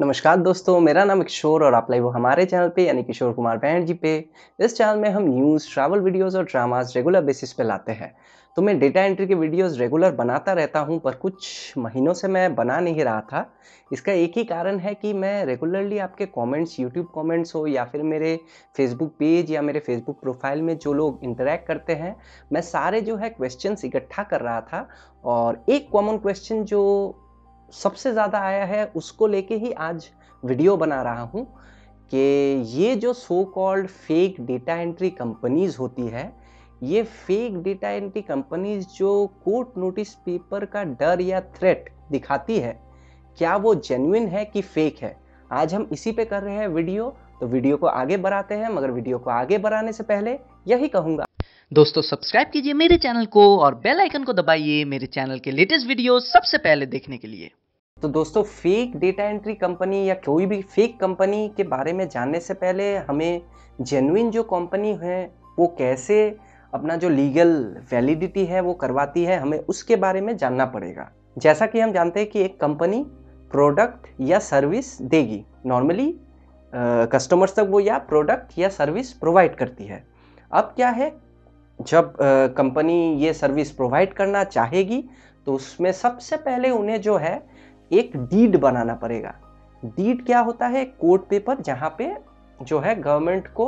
नमस्कार दोस्तों, मेरा नाम है किशोर और आप लाइव हो हमारे चैनल पे यानी किशोर कुमार बैंड जी पे। इस चैनल में हम न्यूज़, ट्रैवल वीडियोस और ड्रामास रेगुलर बेसिस पे लाते हैं। तो मैं डेटा एंट्री के वीडियोस रेगुलर बनाता रहता हूं, पर कुछ महीनों से मैं बना नहीं रहा था। इसका एक ही कारण है कि मैं रेगुलरली आपके कमेंट्स, यूट्यूब कमेंट्स हो या फिर मेरे फेसबुक पेज या मेरे फेसबुक प्रोफाइल में जो लोग इंटरेक्ट करते हैं, मैं सारे जो है क्वेश्चंस इकट्ठा कर रहा था। और एक कॉमन क्वेश्चन जो सबसे ज़्यादा आया है उसको लेके ही आज वीडियो बना रहा हूँ कि ये जो so called fake data entry companies होती है, ये फेक डेटा एंट्री कंपनीज जो कोर्ट नोटिस पेपर का डर या थ्रेट दिखाती है, क्या वो जेन्युइन है कि फेक है? आज हम इसी पे कर रहे हैं वीडियो। तो वीडियो को आगे बढ़ाते हैं, मगर वीडियो को आगे बढ़ाने से पहले यही कहूँगा दोस्तों, सब्सक्राइब कीजिए मेरे चैनल को और बेल आइकन को दबाइए मेरे चैनल के लेटेस्ट वीडियो सबसे पहले देखने के लिए। तो दोस्तों, फेक डेटा एंट्री कंपनी या कोई भी फेक कंपनी के बारे में जानने से पहले हमें जेन्युइन जो कंपनी है वो कैसे अपना जो लीगल वैलिडिटी है वो करवाती है, हमें उसके बारे में जानना पड़ेगा। जैसा कि हम जानते हैं कि एक कंपनी प्रोडक्ट या सर्विस देगी, नॉर्मली कस्टमर्स तक वो या प्रोडक्ट या सर्विस प्रोवाइड करती है। अब क्या है, जब कंपनी ये सर्विस प्रोवाइड करना चाहेगी तो उसमें सबसे पहले उन्हें जो है एक डीड बनाना पड़ेगा। डीड क्या होता है? कोर्ट पेपर, जहाँ पे जो है गवर्नमेंट को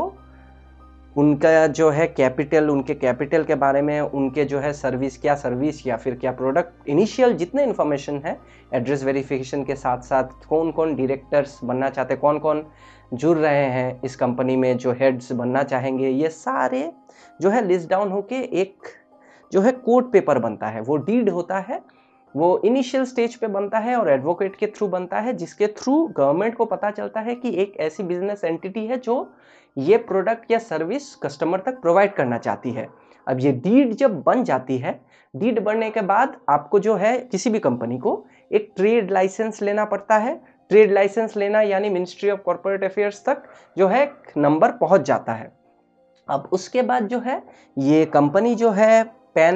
उनका जो है कैपिटल, उनके कैपिटल के बारे में, उनके जो है सर्विस या फिर क्या प्रोडक्ट, इनिशियल जितने इन्फॉर्मेशन है, एड्रेस वेरिफिकेशन के साथ साथ कौन कौन डायरेक्टर्स बनना चाहते हैं, कौन कौन जुड़ रहे हैं इस कंपनी में, जो हेड्स बनना चाहेंगे, ये सारे जो है लिस्ट डाउन होके एक जो है कोर्ट पेपर बनता है। वो डीड होता है, वो इनिशियल स्टेज पे बनता है और एडवोकेट के थ्रू बनता है, जिसके थ्रू गवर्नमेंट को पता चलता है कि एक ऐसी बिजनेस एंटिटी है जो ये प्रोडक्ट या सर्विस कस्टमर तक प्रोवाइड करना चाहती है। अब ये डीड जब बन जाती है, डीड बनने के बाद आपको जो है किसी भी कंपनी को एक ट्रेड लाइसेंस लेना पड़ता है। ट्रेड लाइसेंस लेना यानी मिनिस्ट्री ऑफ कॉर्पोरेट अफेयर्स तक जो है नंबर पहुंच जाता है। अब उसके बाद जो है ये कंपनी जो है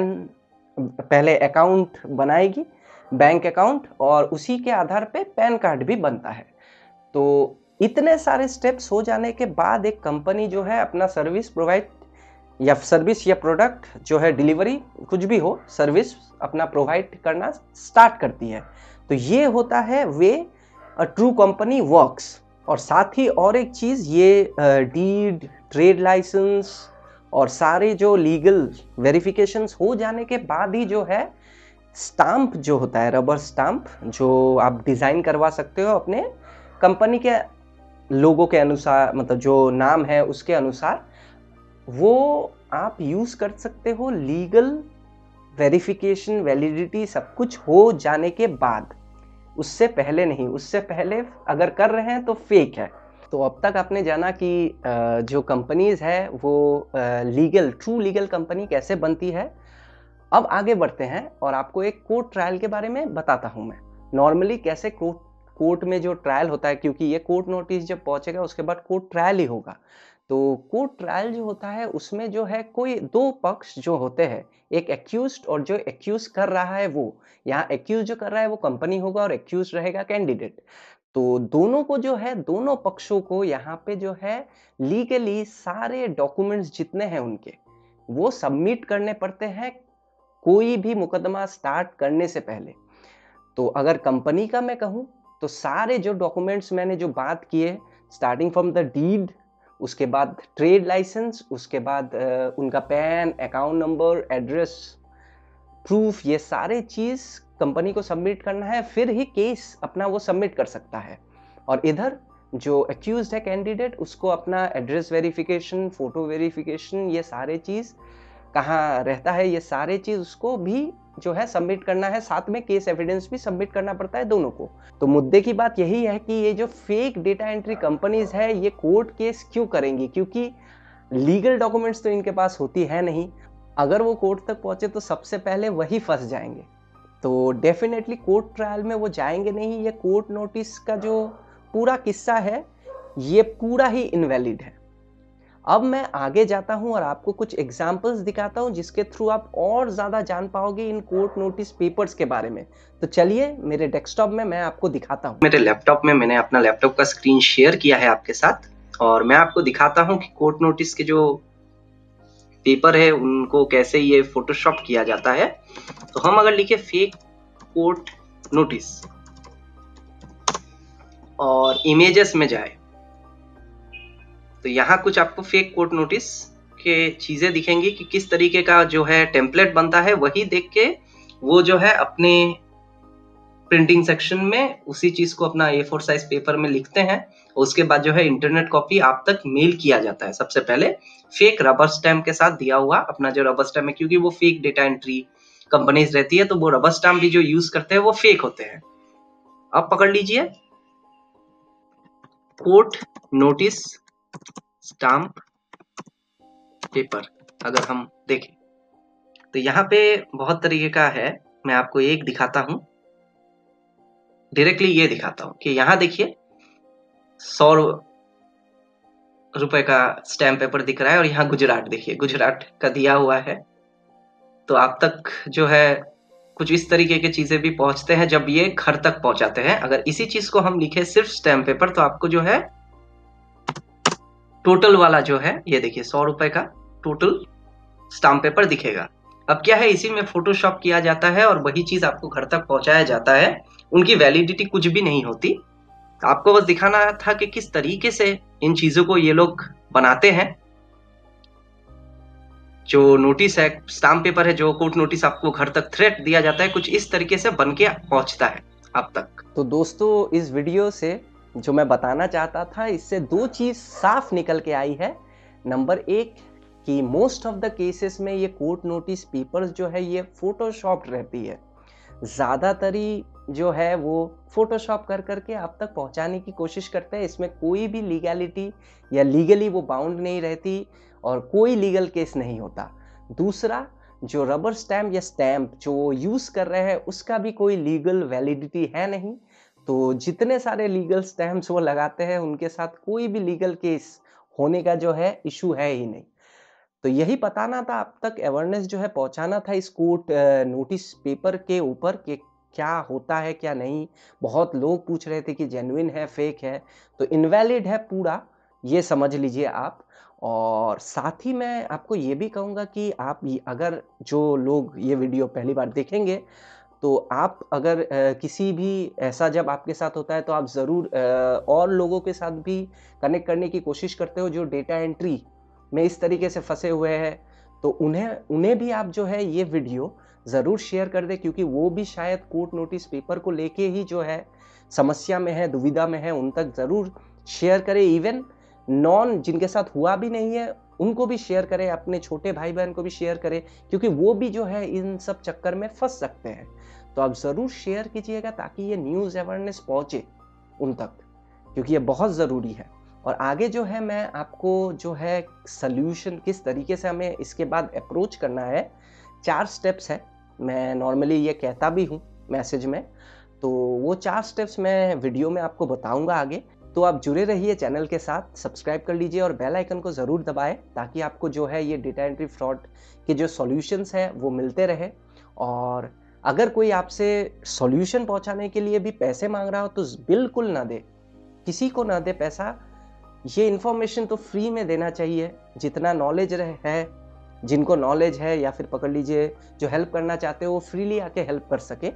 पहले अकाउंट बनाएगी, बैंक अकाउंट, और उसी के आधार पे पैन कार्ड भी बनता है। तो इतने सारे स्टेप्स हो जाने के बाद एक कंपनी जो है अपना सर्विस प्रोवाइड या सर्विस या प्रोडक्ट जो है डिलीवरी, कुछ भी हो, सर्विस अपना प्रोवाइड करना स्टार्ट करती है। तो ये होता है way a true company works. और साथ ही और एक चीज़, ये डीड, ट्रेड लाइसेंस और सारे जो लीगल वेरिफिकेशंस हो जाने के बाद ही जो है स्टाम्प जो होता है, रबर स्टाम्प, जो आप डिज़ाइन करवा सकते हो अपने कंपनी के लोगों के अनुसार, मतलब जो नाम है उसके अनुसार, वो आप यूज़ कर सकते हो लीगल वेरिफिकेशन, वैलिडिटी सब कुछ हो जाने के बाद। उससे पहले नहीं, उससे पहले अगर कर रहे हैं तो फेक है। तो अब तक आपने जाना कि जो कंपनीज है वो लीगल, ट्रू लीगल कंपनी कैसे बनती है। अब आगे बढ़ते हैं और आपको एक कोर्ट ट्रायल के बारे में बताता हूं मैं। नॉर्मली कैसे कोर्ट में जो ट्रायल होता है, क्योंकि ये कोर्ट नोटिस जब पहुंचेगा उसके बाद कोर्ट ट्रायल ही होगा। तो कोर्ट ट्रायल जो होता है उसमें जो है कोई दो पक्ष जो होते हैं, एक एक्यूज्ड और जो एक्यूज कर रहा है वो। यहाँ एक्यूज जो कर रहा है वो कंपनी होगा और एक्यूज रहेगा कैंडिडेट। तो दोनों को जो है, दोनों पक्षों को यहाँ पे जो है लीगली सारे डॉक्यूमेंट्स जितने हैं उनके वो सबमिट करने पड़ते हैं कोई भी मुकदमा स्टार्ट करने से पहले। तो अगर कंपनी का मैं कहूँ तो सारे जो डॉक्यूमेंट्स मैंने जो बात किए, स्टार्टिंग फ्रॉम द डीड, उसके बाद ट्रेड लाइसेंस, उसके बाद उनका PAN, account number, address proof, ये सारे चीज़ कंपनी को सबमिट करना है, फिर ही केस अपना वो सबमिट कर सकता है। और इधर जो एक्यूज्ड है कैंडिडेट, उसको अपना एड्रेस वेरिफिकेशन, फोटो वेरिफिकेशन, ये सारे चीज़ कहाँ रहता है, ये सारे चीज़ उसको भी जो है सबमिट करना है। साथ में केस एविडेंस भी सबमिट करना पड़ता है दोनों को। तो मुद्दे की बात यही है कि ये जो फेक डेटा एंट्री कंपनीज है ये कोर्ट केस क्यों करेंगी, क्योंकि लीगल डॉक्यूमेंट्स तो इनके पास होती है नहीं। अगर वो कोर्ट तक पहुंचे तो सबसे पहले वही फंस जाएंगे। तो डेफिनेटली कोर्ट ट्रायल में वो जाएंगे नहीं। ये कोर्ट नोटिस का जो पूरा किस्सा है ये पूरा ही इनवैलिड है। अब मैं आगे जाता हूं और आपको कुछ एग्जांपल्स दिखाता हूं जिसके थ्रू आप और ज़्यादा जान पाओगे इन कोर्ट नोटिस पेपर्स के बारे में। तो चलिए मेरे डेस्कटॉप में मैं आपको दिखाता हूं। मेरे लैपटॉप में मैंने अपना लैपटॉप का स्क्रीन शेयर किया है आपके साथ और मैं आपको दिखाता हूं कि कोर्ट नोटिस के जो पेपर है उनको कैसे ये फोटोशॉप किया जाता है। तो हम अगर लिखे फेक कोर्ट नोटिस और इमेजेस में जाए तो यहाँ कुछ आपको फेक कोर्ट नोटिस के चीजें दिखेंगी कि किस तरीके का जो है टेम्पलेट बनता है, वही देख के वो जो है अपने प्रिंटिंग सेक्शन में उसी चीज को अपना A4 साइज पेपर में लिखते हैं। उसके बाद जो है इंटरनेट कॉपी आप तक मेल किया जाता है। सबसे पहले फेक रबर स्टैम्प के साथ दिया हुआ अपना जो रबर स्टैम्प है, क्योंकि वो फेक डेटा एंट्री कंपनीज रहती है तो वो रबर स्टैम्प भी जो यूज करते हैं वो फेक होते हैं। अब पकड़ लीजिए कोर्ट नोटिस स्टैम्प पेपर। अगर हम देखें तो यहाँ पे बहुत तरीके का है, मैं आपको एक दिखाता हूं, डायरेक्टली ये दिखाता हूं कि यहाँ देखिए 100 रुपए का स्टैम्प पेपर दिख रहा है और यहाँ गुजरात देखिए, गुजरात का दिया हुआ है। तो आप तक जो है कुछ इस तरीके की चीजें भी पहुंचते हैं जब ये घर तक पहुंचाते हैं। अगर इसी चीज को हम लिखे सिर्फ स्टैम्प पेपर तो आपको जो है टोटल वाला जो है ये देखिए 100 रुपए का टोटल स्टैम्प पेपर दिखेगा। अब क्या है, इसी में फोटोशॉप किया जाता है और वही चीज आपको घर तक पहुंचाया जाता है। उनकी वैलिडिटी कुछ भी नहीं होती। आपको बस दिखाना था कि किस तरीके से इन चीजों को ये लोग बनाते हैं। जो नोटिस है, स्टैम्प पेपर है, जो कोर्ट नोटिस आपको घर तक थ्रेट दिया जाता है, कुछ इस तरीके से बन के पहुंचता है आप तक। तो दोस्तों इस वीडियो से जो मैं बताना चाहता था, इससे दो चीज साफ निकल के आई है। नंबर एक कि मोस्ट ऑफ द केसेस में ये कोर्ट नोटिस पेपर्स जो है ये फोटोशॉप्ड रहती है। ज़्यादातर ही जो है वो फोटोशॉप कर करके आप तक पहुंचाने की कोशिश करते हैं। इसमें कोई भी लीगैलिटी या लीगली वो बाउंड नहीं रहती और कोई लीगल केस नहीं होता। दूसरा, जो रबर स्टैम्प या स्टैम्प जो यूज़ कर रहे हैं उसका भी कोई लीगल वैलिडिटी है नहीं। तो जितने सारे लीगल स्टैम्प्स वो लगाते हैं उनके साथ कोई भी लीगल केस होने का जो है इशू है ही नहीं। तो यही बताना था आप तक, अवेयरनेस जो है पहुंचाना था इस कोर्ट नोटिस पेपर के ऊपर कि क्या होता है क्या नहीं। बहुत लोग पूछ रहे थे कि जेन्युइन है फेक है, तो इनवैलिड है पूरा, ये समझ लीजिए आप। और साथ ही मैं आपको ये भी कहूँगा कि आप अगर जो लोग ये वीडियो पहली बार देखेंगे तो आप अगर किसी भी ऐसा जब आपके साथ होता है तो आप ज़रूर और लोगों के साथ भी कनेक्ट करने की कोशिश करते हो जो डेटा एंट्री में इस तरीके से फंसे हुए हैं, तो उन्हें भी आप जो है ये वीडियो ज़रूर शेयर कर दे, क्योंकि वो भी शायद कोर्ट नोटिस पेपर को लेके ही जो है समस्या में है, दुविधा में है। उन तक ज़रूर शेयर करें। इवन नॉन जिनके साथ हुआ भी नहीं है उनको भी शेयर करें, अपने छोटे भाई बहन को भी शेयर करें, क्योंकि वो भी जो है इन सब चक्कर में फंस सकते हैं। तो आप ज़रूर शेयर कीजिएगा ताकि ये न्यूज़ अवेयरनेस पहुँचे उन तक, क्योंकि ये बहुत ज़रूरी है। और आगे जो है मैं आपको जो है सल्यूशन किस तरीके से हमें इसके बाद अप्रोच करना है, 4 स्टेप्स है। मैं नॉर्मली ये कहता भी हूँ मैसेज में, तो वो 4 स्टेप्स मैं वीडियो में आपको बताऊंगा आगे। तो आप जुड़े रहिए चैनल के साथ, सब्सक्राइब कर लीजिए और बेल आइकन को ज़रूर दबाएं ताकि आपको जो है ये डेटा एंट्री फ्रॉड के जो सॉल्यूशंस हैं वो मिलते रहे। और अगर कोई आपसे सॉल्यूशन पहुंचाने के लिए भी पैसे मांग रहा हो तो बिल्कुल ना दे, किसी को ना दे पैसा। ये इन्फॉर्मेशन तो फ्री में देना चाहिए। जितना नॉलेज है, जिनको नॉलेज है या फिर पकड़ लीजिए जो हेल्प करना चाहते हो वो फ्रीली आके हेल्प कर सके।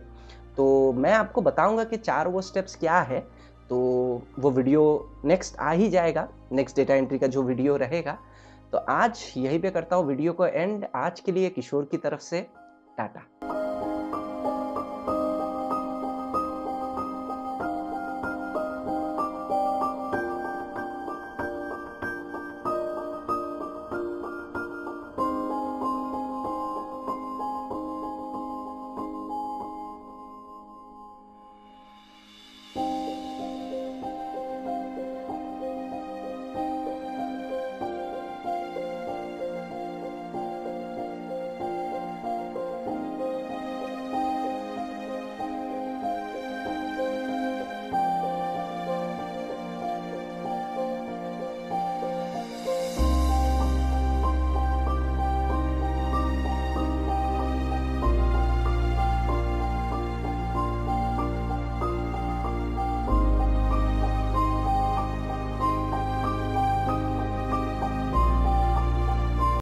तो मैं आपको बताऊंगा कि 4 वो स्टेप्स क्या है। तो वो वीडियो नेक्स्ट आ ही जाएगा, नेक्स्ट डेटा एंट्री का जो वीडियो रहेगा। तो आज यहीं पे करता हूँ वीडियो को एंड। आज के लिए किशोर की तरफ से टाटा।